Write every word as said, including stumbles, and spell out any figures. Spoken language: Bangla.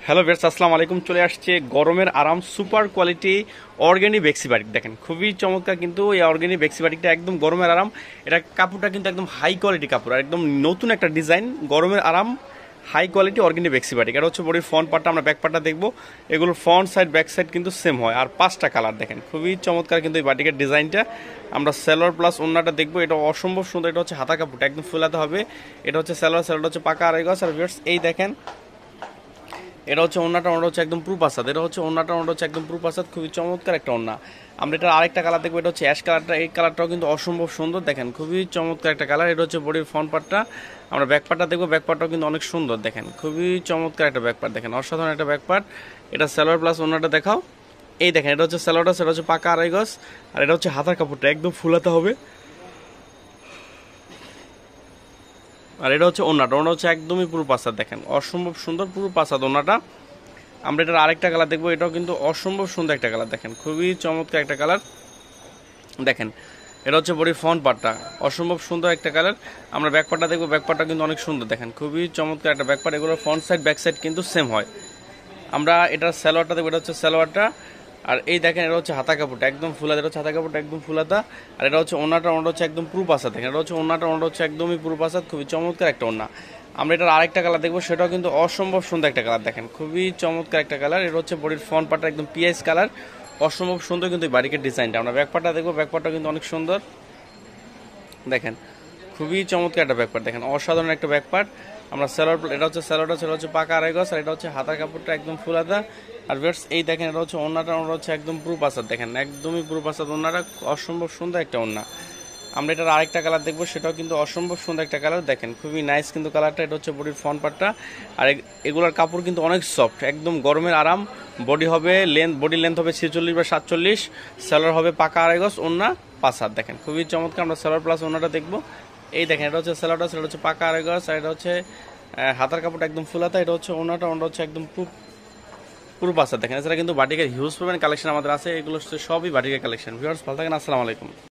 হ্যালো ভিউয়ার্স, আসসালামু আলাইকুম। চলে আসছে গরমের আরাম সুপার কোয়ালিটি অর্গানিক বেক্সি বাটিক। দেখেন খুবই চমৎকার, কিন্তু এই অর্গানিক বেক্সি বাটিকটা একদম গরমের আরাম। এটা কাপড়টা কিন্তু একদম হাই কোয়ালিটি কাপড়, আর একদম নতুন একটা ডিজাইন গরমের আরাম হাই কোয়ালিটি অর্গানিক বেক্সি বাটিক। এটা হচ্ছে বডির ফ্রন্ট পার্টটা, আমরা ব্যাক পার্টটা দেখবো। এগুলোর ফ্রন্ট সাইড ব্যাক সাইড কিন্তু সেম হয়, আর পাঁচটা কালার দেখেন খুবই চমৎকার। কিন্তু এই বাটিকের ডিজাইনটা আমরা সেলোয়ার প্লাস ওন্নাটা দেখবো। এটা অসম্ভব সুন্দর। এটা হচ্ছে হাতা কাপড়টা একদম ফুলাতে হবে। এটা হচ্ছে সেলোয়ার, সেলোয়ার হচ্ছে পাকা আড়াই গজ। আর ভিউয়ার্স এই দেখেন, এটা হচ্ছে ওন্নাটা, ওন্নাটা হচ্ছে একদম প্রুফ আসাদ। এটা হচ্ছে ওন্নাটা, ওন্নাটা হচ্ছে একদম প্রুফ আসাদ। খুবই চমৎকার একটা ওন্না। আমরা এটা আরেকটা কালার দেখবো, এটা হচ্ছে অ্যাশ কালারটা। এই কালারটাও কিন্তু অসম্ভব সুন্দর, দেখেন খুবই চমৎকার একটা কালার। এটা হচ্ছে বডির ফ্রন্ট পার্টটা। আমরা ব্যাক পার্টটা দেখবো, ব্যাক পার্টটাও কিন্তু অনেক সুন্দর, দেখেন খুবই চমৎকার একটা ব্যাক পার্ট, দেখেন অসাধারণ একটা ব্যাক পার্ট। এটা সালোয়ার প্লাস ওন্নাটা দেখাও। এই দেখেন, এটা হচ্ছে সালোয়ারটা, সেটা হচ্ছে পাকা আড়াই গজ। আর এটা হচ্ছে হাতার কাপড়টা একদম ফুলাতে হবে। আর এটা হচ্ছে ওন্নাটা, ওন্না হচ্ছে একদমই পুরো পাসাদ, দেখেন অসম্ভব সুন্দর পুরো পাসাদ ওন্নাটা। আমরা এটার আরেকটা কালার দেখবো, এটাও কিন্তু অসম্ভব সুন্দর একটা কালার, দেখেন খুবই চমৎকার একটা কালার। দেখেন এটা হচ্ছে বডির ফ্রন্ট পার্টটা, অসম্ভব সুন্দর একটা কালার। আমরা ব্যাক পার্টটা দেখবো, ব্যাক পার্টটা কিন্তু অনেক সুন্দর, দেখেন খুবই চমৎকার একটা ব্যাক পার্ট। এগুলোর ফ্রন্ট সাইড ব্যাক সাইড কিন্তু সেম হয়। আমরা এটার সালোয়ারটা দেখবো, এটা হচ্ছে সালোয়ারটা। আর এই দেখেন, এটা হচ্ছে হাতা কাপড়টা একদম ফুলাতা, এটা হচ্ছে হাতা কাপড়টা একদম ফুলাতা। আর এটা হচ্ছে ওন্নাটা, ওন্নাটা হচ্ছে একদম পুরো পাসাদ, দেখেন এটা হচ্ছে ওন্নাটা, ওন্নাটা হচ্ছে একদমই পুরো পাসাদ, খুবই চমৎকার একটা ওন্না। আমরা এটার আরেকটা কালার দেখবো, সেটাও কিন্তু অসম্ভব সুন্দর একটা কালার, দেখেন খুবই চমৎকার একটা কালার। এটা হচ্ছে বডির ফ্রন্ট পার্টটা একদম পিএস কালার, অসম্ভব সুন্দর কিন্তু এই বাড়ির ডিজাইনটা। আমরা ব্যাক পার্টটা দেখবো, ব্যাক পার্টটা কিন্তু অনেক সুন্দর, দেখেন খুবই চমৎকার একটা ব্যাকপার্ট, দেখেন অসাধারণ একটা ব্যাকপার্ট। আমরা সেলোয়ার, এটা হচ্ছে সেলোয়ারটা, সেটা হচ্ছে পাকা আড়াই গজ। আর এটা হচ্ছে হাতার কাপড়টা একদম ফুলাতা। আর ভিউয়ার্স এই দেখেন, এটা হচ্ছে ওন্নাটা, ওন্নাটা হচ্ছে একদম পুরো পাসাদ, দেখেন একদমই পুরো পাসাদ ওন্নাটা, অসম্ভব সুন্দর একটা ওন্না। আমরা এটার আরেকটা কালার দেখবো, সেটাও কিন্তু অসম্ভব সুন্দর একটা কালার, দেখেন খুবই নাইস কিন্তু কালারটা। এটা হচ্ছে বডির ফ্রন্ট পার্টটা। আর এগুলোর কাপড় কিন্তু অনেক সফট, একদম গরমের আরাম। বডি হবে লেন্থ, বডি লেন্থ হবে ছেচল্লিশ বা সাতচল্লিশ। সেলোয়ার হবে পাকা আড়াই গজ, ওন্না পাসাদ, দেখেন খুবই চমৎকার। আমরা সেলোয়ার প্লাস ওন্নাটা দেখবো। এই দেখেন, এটা হচ্ছে সেলোয়ারটা, সেটা হচ্ছে পাকা আড়াই গজ। আর এটা হচ্ছে হাতার কাপড়টা একদম ফুলাতা। এটা হচ্ছে ওন্নাটা, ওন্নাটা হচ্ছে একদম পুরো পাসাদ, দেখেন। এছাড়া কিন্তু বাটিকের হিউজ পরিমাণ কালেকশন আমাদের আছে, এগুলো হচ্ছে সবই বাটিকের কালেকশন। ভিউয়ার্স ভালো থাকেন, আসসালামু আলাইকুম।